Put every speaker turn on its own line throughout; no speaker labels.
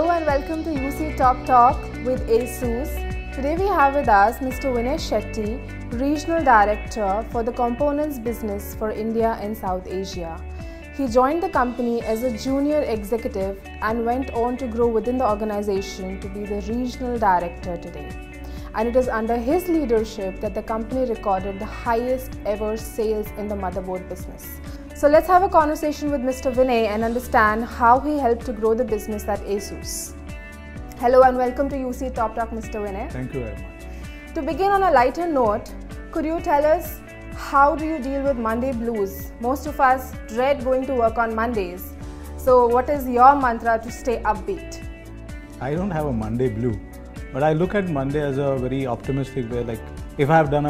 Hello and welcome to UC Top Talk with ASUS. Today we have with us Mr. Vinay Shetty, Regional Director for the Components Business for India and South Asia. He joined the company as a junior executive and went on to grow within the organization to be the Regional Director today. And it is under his leadership that the company recorded the highest ever sales in the motherboard business. So let's have a conversation with Mr. Vinay and understand how he helped to grow the business at ASUS. Hello and welcome to UC Top Talk, Mr. Vinay.
Thank you very much.
To begin on a lighter note, could you tell us how do you deal with Monday blues? Most of us dread going to work on Mondays. So what is your mantra to stay upbeat?
I don't have a Monday blue, but I look at Monday as a very optimistic way. Like if I have done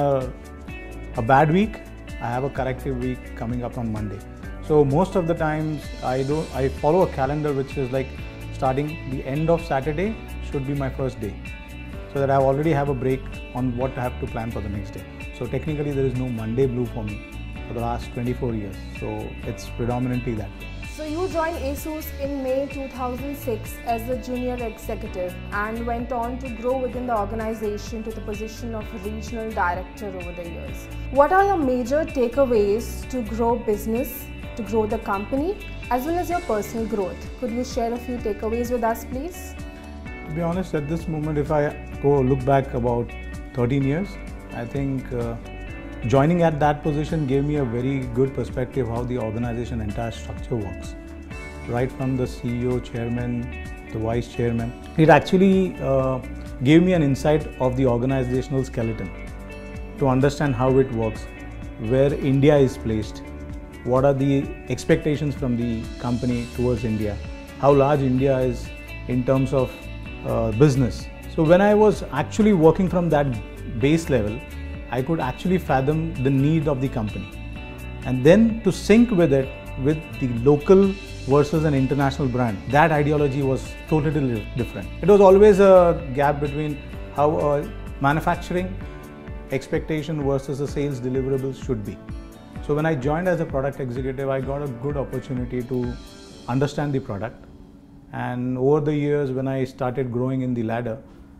a bad week, I have a corrective week coming up on Monday. So most of the times I follow a calendar which is like starting the end of Saturday should be my first day, so that I already have a break on what I have to plan for the next day. So technically there is no Monday blue for me for the last 24 years. So it's predominantly that way.
So you joined ASUS in May 2006 as a junior executive and went on to grow within the organization to the position of regional director over the years. What are the major takeaways to grow business, to grow the company, as well as your personal growth? Could you share a few takeaways with us, please?
To be honest, at this moment, if I go look back about 13 years, I think joining at that position gave me a very good perspective how the organization entire structure works. Right from the CEO, chairman, the vice chairman. It actually gave me an insight of the organizational skeleton to understand how it works, where India is placed, what are the expectations from the company towards India, how large India is in terms of business. So when I was actually working from that base level, I could actually fathom the need of the company, and then to sync with it with the local versus an international brand. That ideology was totally different. It was always a gap between how a manufacturing expectation versus a sales deliverables should be. So when I joined as a product executive, I got a good opportunity to understand the product, and over the years when I started growing in the ladder,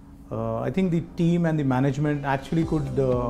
I think the team and the management actually could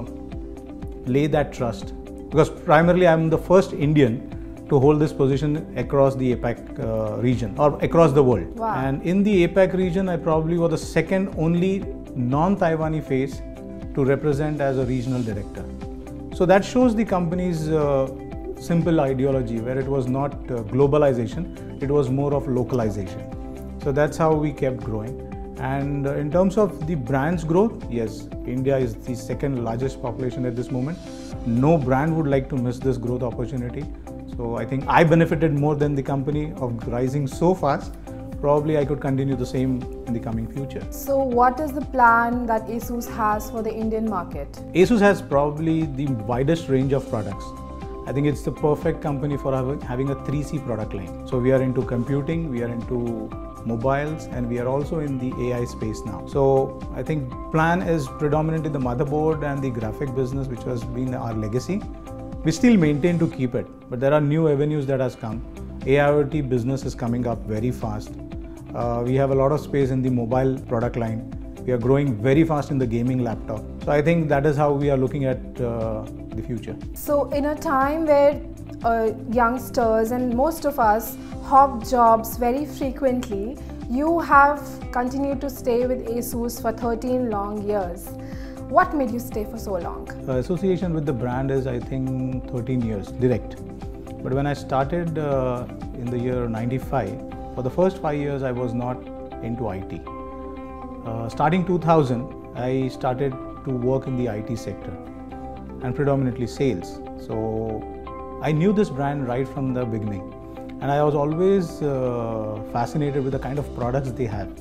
lay that trust, because primarily I'm the first Indian to hold this position across the APAC region or across the world.
Wow.
And in the APAC region, I probably was the second only non-Taiwanese face to represent as a regional director. So that shows the company's simple ideology, where it was not globalization, it was more of localization. So that's how we kept growing. And in terms of the brand's growth, yes, India is the second largest population at this moment. No brand would like to miss this growth opportunity. So I think I benefited more than the company of rising so fast. Probably I could continue the same in the coming future.
So what is the plan that ASUS has for the Indian market?
ASUS has probably the widest range of products. I think it's the perfect company for having a 3C product line. So we are into computing, we are into mobiles, and we are also in the AI space now. So I think plan is predominantly the motherboard and the graphic business, which has been our legacy. We still maintain to keep it, but there are new avenues that has come. AIoT business is coming up very fast. We have a lot of space in the mobile product line. We are growing very fast in the gaming laptop. So I think that is how we are looking at the future.
So in a time where youngsters and most of us hop jobs very frequently, you have continued to stay with ASUS for 13 long years. What made you stay for so long?
Association with the brand is, I think, 13 years direct. But when I started in the year 95, for the first 5 years I was not into IT. Starting 2000, I started to work in the IT sector and predominantly sales. So I knew this brand right from the beginning, and I was always fascinated with the kind of products they have.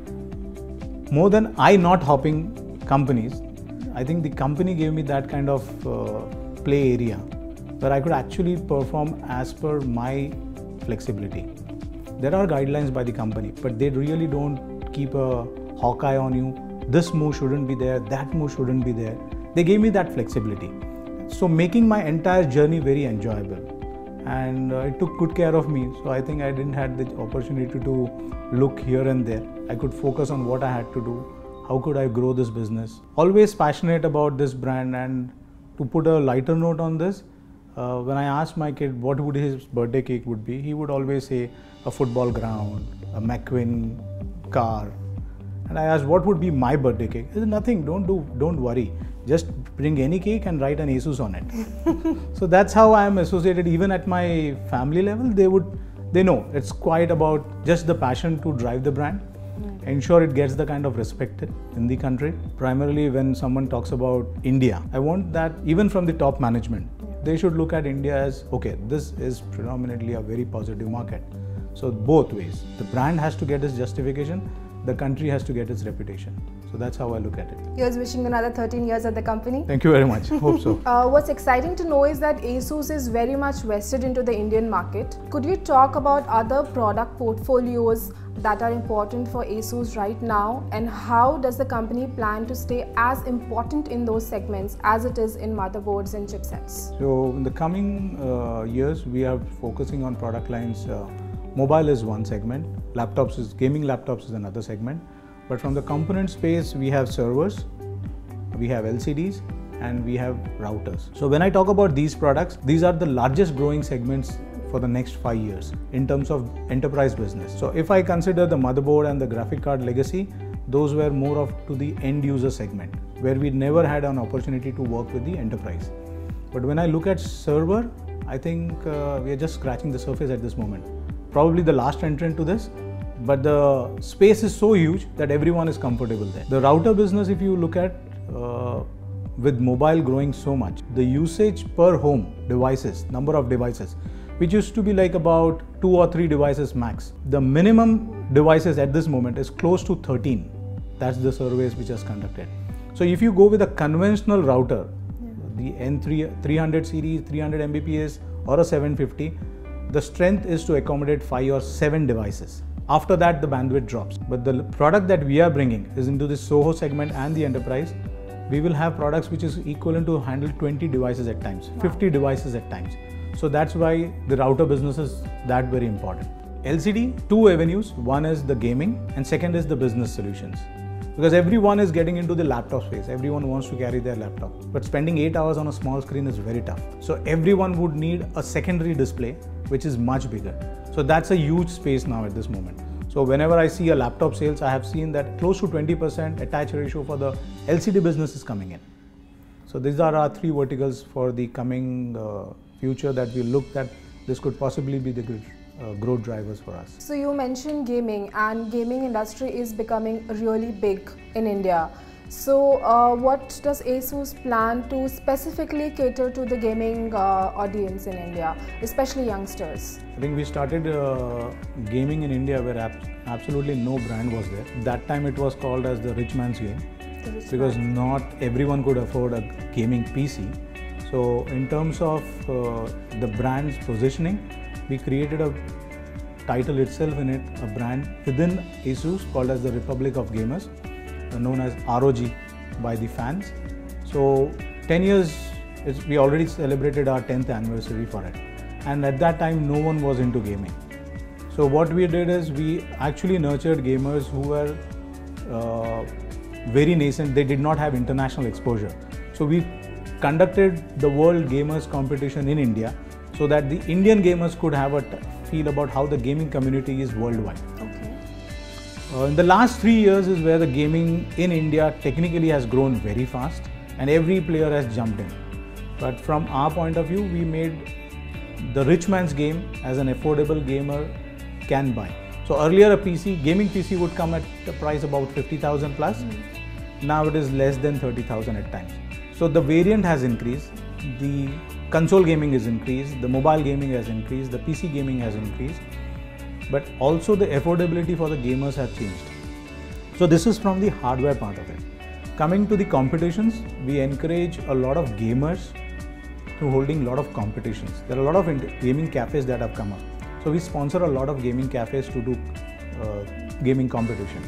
More than I not hopping companies, I think the company gave me that kind of play area where I could actually perform as per my flexibility. There are guidelines by the company, but they really don't keep a hawk eye on you. This move shouldn't be there, that move shouldn't be there. They gave me that flexibility. So making my entire journey very enjoyable. and it took good care of me. So I think I didn't have the opportunity to look here and there. I could focus on what I had to do. How could I grow this business? Always passionate about this brand. And to put a lighter note on this, when I asked my kid what would his birthday cake would be, he would always say a football ground, a McQueen car. And I asked what would be my birthday cake. He said, nothing, don't worry. Just bring any cake and write an ASUS on it. So that's how I am associated. Even at my family level, they know it's quite about just the passion to drive the brand. Ensure it gets the kind of respect in the country. Primarily when someone talks about India, I want that even from the top management, they should look at India as, okay, this is predominantly a very positive market. So both ways, the brand has to get its justification, the country has to get its reputation. So that's how I look at it.
Here's wishing another 13 years at the company.
Thank you very much. Hope so.
What's exciting to know is that ASUS is very much vested into the Indian market. Could you talk about other product portfolios that are important for ASUS right now, and how does the company plan to stay as important in those segments as it is in motherboards and chipsets?
So in the coming years, we are focusing on product lines. Mobile is one segment, gaming laptops is another segment. But from the component space, we have servers, we have LCDs, and we have routers. So when I talk about these products, these are the largest growing segments for the next 5 years in terms of enterprise business. So if I consider the motherboard and the graphic card legacy, those were more of to the end user segment, where we never had an opportunity to work with the enterprise. But when I look at server, I think we are just scratching the surface at this moment. Probably the last entrant to this, but the space is so huge that everyone is comfortable there. The router business, if you look at with mobile growing so much, the usage per home devices, number of devices, which used to be like about 2 or 3 devices max. The minimum devices at this moment is close to 13. That's the surveys which is conducted. So if you go with a conventional router, the N300 series, 300 Mbps or a 750, the strength is to accommodate 5 or 7 devices. After that, the bandwidth drops. But the product that we are bringing is into the SOHO segment and the enterprise. We will have products which is equivalent to handle 20 devices at times, 50 devices at times. So that's why the router business is that very important. LCD, 2 avenues. One is the gaming and second is the business solutions. Because everyone is getting into the laptop space. Everyone wants to carry their laptop. But spending 8 hours on a small screen is very tough. So everyone would need a secondary display which is much bigger. So that's a huge space now at this moment. So whenever I see a laptop sales, I have seen that close to 20% attach ratio for the LCD business is coming in. So these are our 3 verticals for the coming future that we look at. This could possibly be the growth drivers for us.
So you mentioned gaming, and gaming industry is becoming really big in India. So what does ASUS plan to specifically cater to the gaming audience in India, especially youngsters?
I think we started gaming in India where absolutely no brand was there. That time it was called as the rich man's game, because not everyone could afford a gaming PC. So in terms of the brand's positioning, we created a title itself in it, a brand within ASUS called as the Republic of Gamers, known as ROG by the fans. So 10 years, we already celebrated our 10th anniversary for it. And at that time, no one was into gaming. So what we did is we actually nurtured gamers who were very nascent. They did not have international exposure. So we conducted the World Gamers competition in India so that the Indian gamers could have a feel about how the gaming community is worldwide.
Okay.
In the last 3 years is where the gaming in India technically has grown very fast and every player has jumped in. But from our point of view, we made the rich man's game as an affordable gamer can buy. So earlier a gaming PC would come at a price about 50,000 plus. Now it is less than 30,000 at times. So the variant has increased, the console gaming is increased, the mobile gaming has increased, the PC gaming has increased, but also the affordability for the gamers have changed. So this is from the hardware part of it. Coming to the competitions, we encourage a lot of gamers to holding a lot of competitions. There are a lot of gaming cafes that have come up. So we sponsor a lot of gaming cafes to do gaming competition.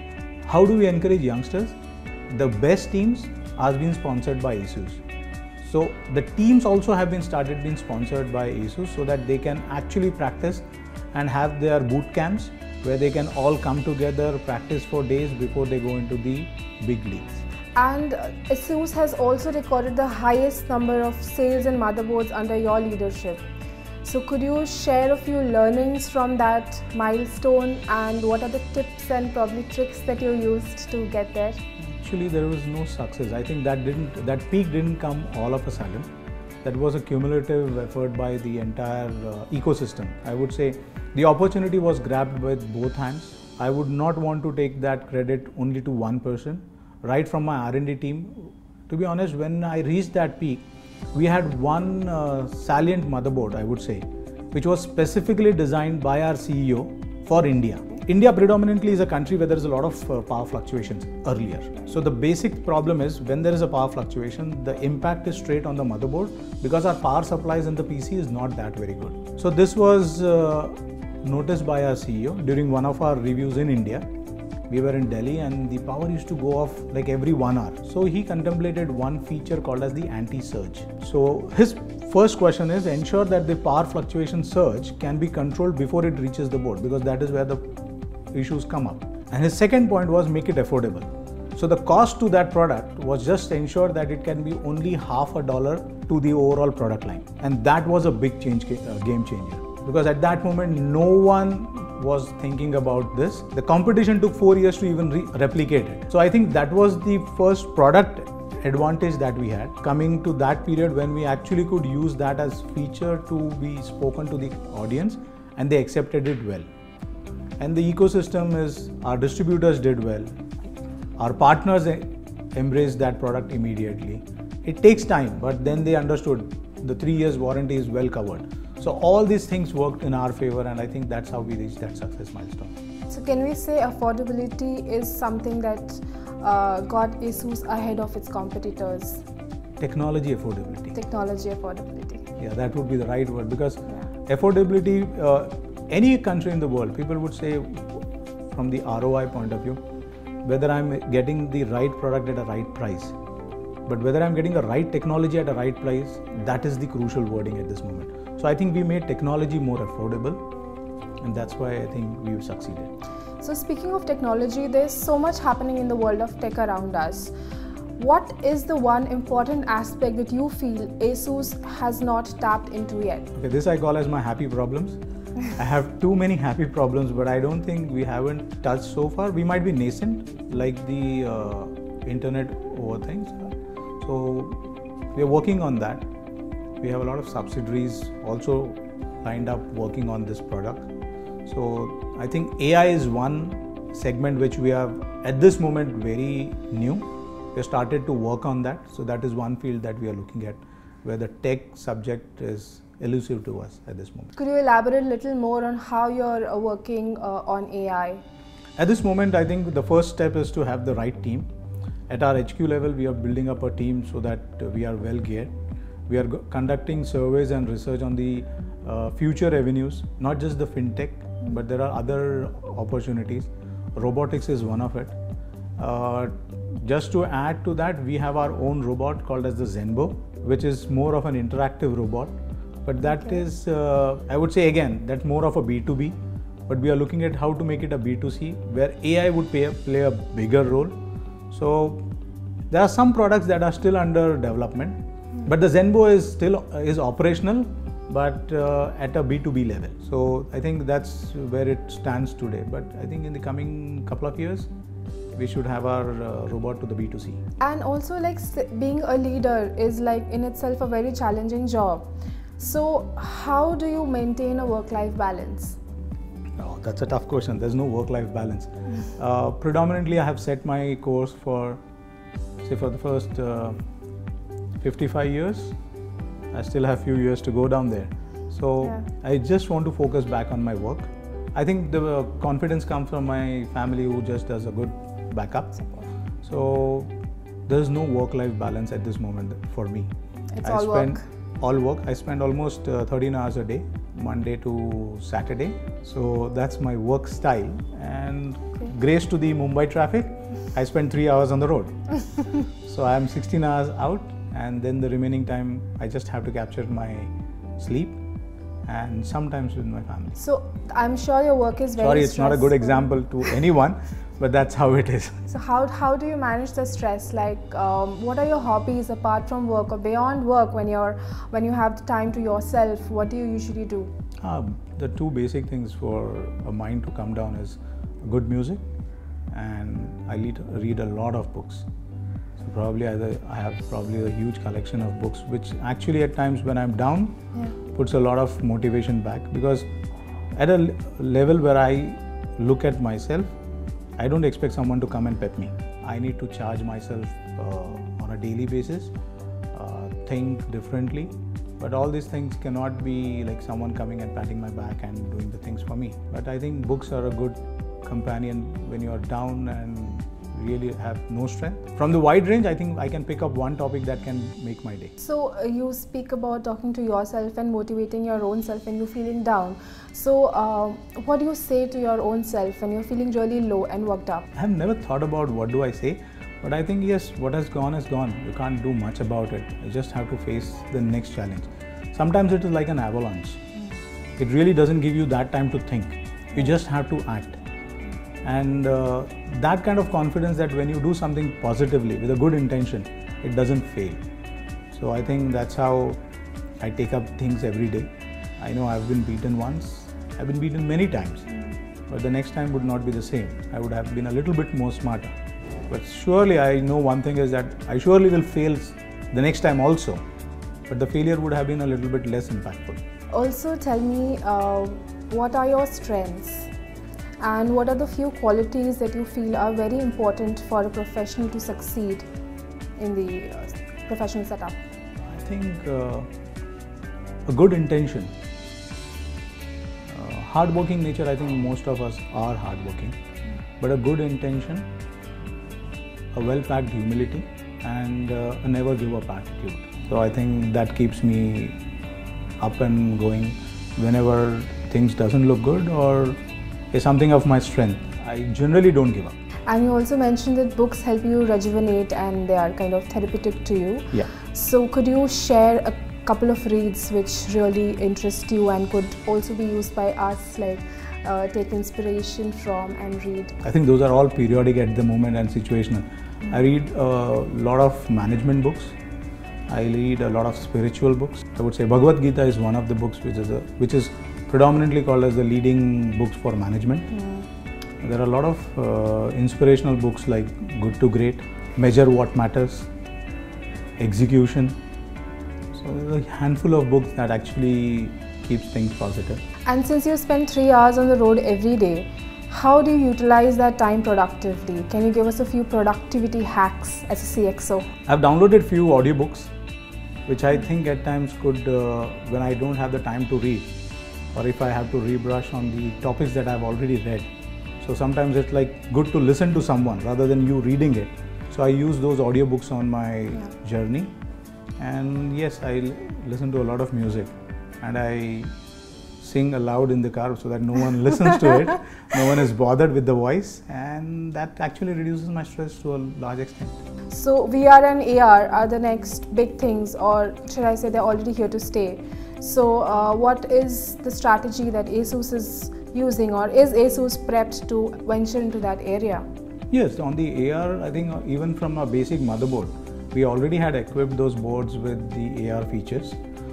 How do we encourage youngsters? The best teams are being sponsored by ASUS. So the teams also have been sponsored by ASUS so that they can actually practice and have their boot camps where they can all come together, practice for days before they go into the big leagues.
And ASUS has also recorded the highest number of sales and motherboards under your leadership. So could you share a few learnings from that milestone and what are the tips and probably tricks that you used to get there?
Actually, there was no success. I think that peak didn't come all of a sudden. That was a cumulative effort by the entire ecosystem. I would say the opportunity was grabbed with both hands. I would not want to take that credit only to one person. Right from my R&D team, to be honest, when I reached that peak, we had one salient motherboard, I would say, which was specifically designed by our CEO for India. India predominantly is a country where there is a lot of power fluctuations earlier. So the basic problem is when there is a power fluctuation, the impact is straight on the motherboard because our power supplies in the PC is not that very good. So this was noticed by our CEO during one of our reviews in India. We were in Delhi and the power used to go off like every 1 hour. So he contemplated one feature called as the anti-surge. So his first question is ensure that the power fluctuation surge can be controlled before it reaches the board because that is where the issues come up. And his second point was make it affordable. So the cost to that product was just ensure that it can be only $0.50 to the overall product line. And that was a big game changer. Because at that moment, no one was thinking about this. The competition took 4 years to even replicate it. So I think that was the first product advantage that we had coming to that period when we actually could use that as feature to be spoken to the audience and they accepted it well. And the ecosystem is, our distributors did well. Our partners embraced that product immediately. It takes time, but then they understood the 3 years warranty is well covered. So all these things worked in our favor and I think that's how we reached that success milestone.
So can we say affordability is something that got ASUS ahead of its competitors?
Technology affordability.
Technology affordability.
Yeah, that would be the right word because affordability, any country in the world, people would say from the ROI point of view, whether I'm getting the right product at a right price. But whether I'm getting the right technology at a right price, that is the crucial wording at this moment. So I think we made technology more affordable and that's why I think we've succeeded.
So speaking of technology, there's so much happening in the world of tech around us. What is the one important aspect that you feel ASUS has not tapped into yet?
Okay, this I call as my happy problems. I have too many happy problems, but I don't think we haven't touched so far. We might be nascent, like the internet over things. So we are working on that. We have a lot of subsidiaries also lined up working on this product. So I think AI is one segment which we are at this moment very new. We have started to work on that. So that is one field that we are looking at where the tech subject is elusive to us at this moment.
Could you elaborate a little more on how you're working on AI?
At this moment, I think the first step is to have the right team. At our HQ level, we are building up a team so that we are well geared. We are conducting surveys and research on the future revenues, not just the fintech, but there are other opportunities. Robotics is one of it. Just to add to that, we have our own robot called as the Zenbo, which is more of an interactive robot. But that is, I would say again, that's more of a B2B. But we are looking at how to make it a B2C, where AI would play a bigger role. So there are some products that are still under development. But the Zenbo is operational, but at a B2B level. So I think that's where it stands today. But I think in the coming couple of years, we should have our robot to the B2C.
And also, like, being a leader is like in itself a very challenging job. So how do you maintain a work-life balance?
Oh, that's a tough question. There's no work-life balance. Predominantly, I have set my course for, say, for the first 55 years. I still have a few years to go down there. So yeah. I just want to focus back on my work. I think the confidence comes from my family who just does a good backup. So there's no work-life balance at this moment for me.
It's all work.
All work. I spend almost 13 hours a day, Monday to Saturday. So that's my work style. And grace to the Mumbai traffic, I spend 3 hours on the road. So I'm 16 hours out and then the remaining time I just have to capture my sleep and sometimes with my family.
So I'm sure your work is very
Sorry, it's not a good example to anyone, but that's how it is.
So how do you manage the stress? Like, what are your hobbies apart from work or beyond work when you have the time to yourself? What do you usually do?
The two basic things for a mind to come down is good music, and I read a lot of books. So probably I have probably a huge collection of books, which actually at times when I'm down, puts a lot of motivation back, because at a level where I look at myself, I don't expect someone to come and pet me. I need to charge myself on a daily basis, think differently. But all these things cannot be like someone coming and patting my back and doing the things for me. But I think books are a good companion when you are down and really have no strength. From the wide range, I think I can pick up one topic that can make my day.
So you speak about talking to yourself and motivating your own self when you're feeling down. So what do you say to your own self when you're feeling really low and worked up?
I have never thought about what do I say, but I think yes, what has gone is gone. You can't do much about it. You just have to face the next challenge. Sometimes it is like an avalanche. It really doesn't give you that time to think. You just have to act. And that kind of confidence that when you do something positively with a good intention, it doesn't fail. So I think that's how I take up things every day. I know I've been beaten once, I've been beaten many times, but the next time would not be the same. I would have been a little bit more smarter. But surely I know one thing is that I surely will fail the next time also, but the failure would have been a little bit less impactful.
Also tell me, what are your strengths? And what are the few qualities that you feel are very important for a professional to succeed in the professional setup?
I think a good intention. Hardworking nature, I think most of us are hardworking. But a good intention, a well-packed humility, and a never give up attitude. So I think that keeps me up and going whenever things doesn't look good or is something of my strength. I generally don't give up.
And you also mentioned that books help you rejuvenate and they are kind of therapeutic to you.
Yeah.
So could you share a couple of reads which really interest you and could also be used by us, like take inspiration from and read?
I think those are all periodic at the moment and situational. I read a lot of management books. I read a lot of spiritual books. I would say Bhagavad Gita is one of the books which is predominantly called as the leading books for management. There are a lot of inspirational books like Good to Great, Measure What Matters, Execution. So there's a handful of books that actually keeps things positive.
And since you spend 3 hours on the road every day, how do you utilize that time productively? Can you give us a few productivity hacks as a CXO?
I've downloaded few audiobooks which I think at times could, when I don't have the time to read, or if I have to rebrush on the topics that I've already read. So sometimes it's like good to listen to someone rather than you reading it. So I use those audiobooks on my journey. And yes, I listen to a lot of music and I sing aloud in the car so that no one listens to it. No one is bothered with the voice, and that actually reduces my stress to a large extent.
So VR and AR are the next big things, or should I say they're already here to stay. So what is the strategy that ASUS is using, or is ASUS prepped to venture into that area?
Yes, on the AR, I think even from a basic motherboard, we already had equipped those boards with the AR features.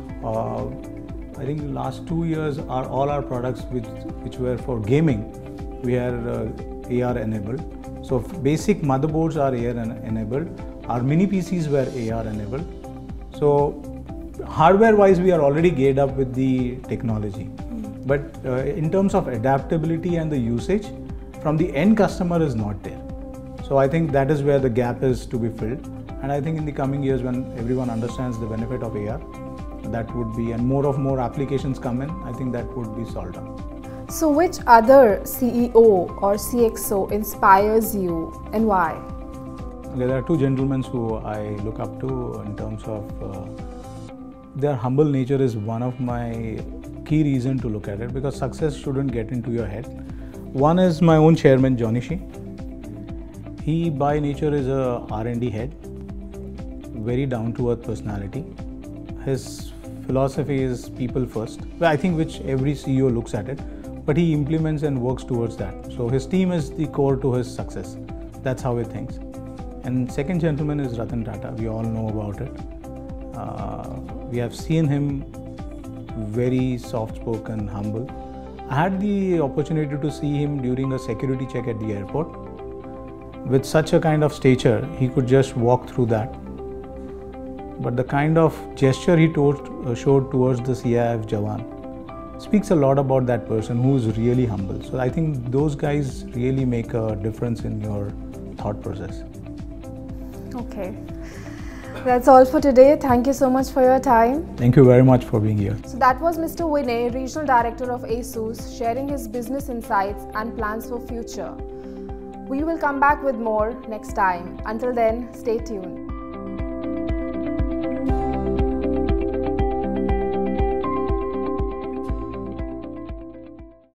I think the last 2 years all our products which were for gaming, we are AR enabled. So basic motherboards are AR enabled. Our mini PCs were AR enabled. So hardware wise, we are already geared up with the technology. But in terms of adaptability and the usage, from the end customer is not there. So I think that is where the gap is to be filled. And I think in the coming years, when everyone understands the benefit of AR, that would be, and more applications come in, I think that would be solved out.
So which other CEO or CXO inspires you and why?
Okay, there are two gentlemen who I look up to in terms of their humble nature is one of my key reasons to look at it, because success shouldn't get into your head. One is my own chairman, Johnny Shrey. He by nature is a R&D head. very down-to-earth personality. His philosophy is people first, I think, which every CEO looks at it, but he implements and works towards that. So his team is the core to his success. That's how he thinks. And second gentleman is Ratan Tata. We all know about it. We have seen him very soft-spoken, humble. I had the opportunity to see him during a security check at the airport. With such a kind of stature, he could just walk through that. But the kind of gesture he showed towards the CIF Jawan speaks a lot about that person who is really humble. So I think those guys really make a difference in your thought process.
Okay. That's all for today. Thank you so much for your time.
Thank you very much for being here.
So that was Mr. Vinay, Regional Director of ASUS, sharing his business insights and plans for future. We will come back with more next time. Until then, stay tuned.